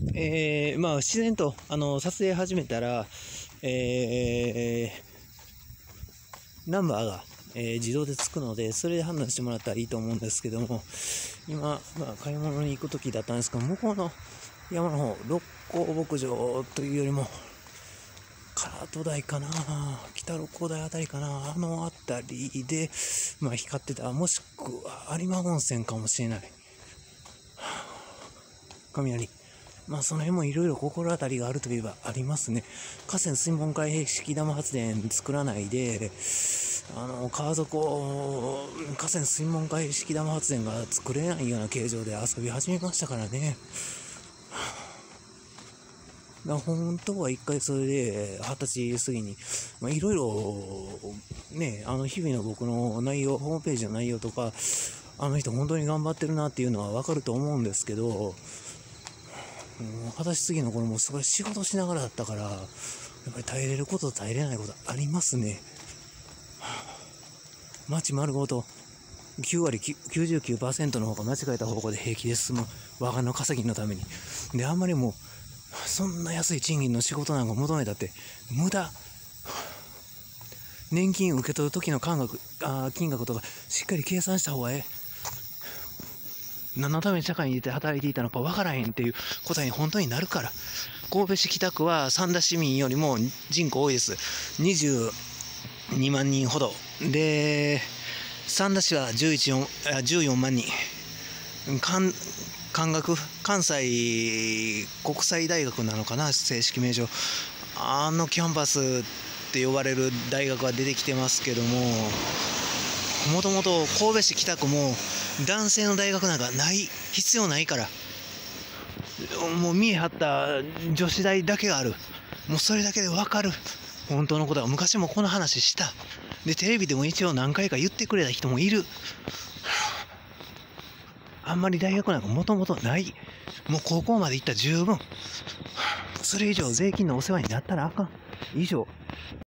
まあ自然と撮影始めたら、ナンバーが、自動でつくので、それで判断してもらったらいいと思うんですけども、今、買い物に行く時だったんですけど、向こうの山の方、六甲牧場というよりも、唐戸台かな、北六甲台あたりかな、あのあたりで、光ってた、もしくは有馬温泉かもしれない。雷。その辺もいろいろ心当たりがあるといえばありますね。河川水門開閉式ダム発電作らないで、川底、河川水門開閉式ダム発電が作れないような形状で遊び始めましたからね。本当は一回それで20歳過ぎに、いろいろね、日々の僕の内容、ホームページの内容とか、あの人本当に頑張ってるなっていうのはわかると思うんですけど、20歳過ぎの頃もすごい仕事しながらだったから、やっぱり耐えれることと耐えれないことありますね。街丸ごと9割 99% の方が間違えた方向で平気で進む我がの稼ぎのために。で、あんまりもうそんな安い賃金の仕事なんか求めたって無駄。年金受け取る時の金額とかしっかり計算した方がええ。何のために社会に出て働いていたのか分からへんっていう答えに本当になるから。神戸市北区は三田市民よりも人口多いです。22万人ほどで、三田市は14万人。関西国際大学なのかな、正式名称。キャンパスって呼ばれる大学が出てきてますけども、もともと神戸市北区も男性の大学なんか必要ないから、もう見え張った女子大だけがある。もうそれだけで分かる本当のことは。昔もこの話したで、テレビでも一応何回か言ってくれた人もいる。あんまり大学なんかもともとない。もう高校まで行ったら十分。それ以上税金のお世話になったらあかん。以上。